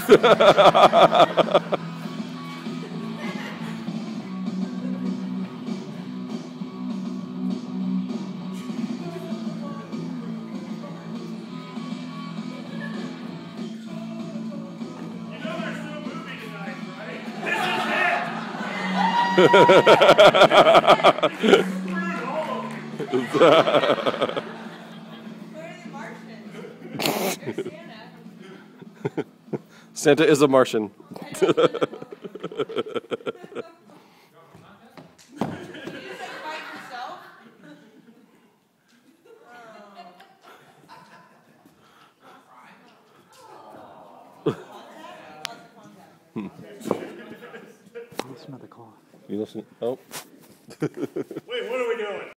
Santa is a Martian. Smell the cough. You listen? Oh. Wait, what are we doing?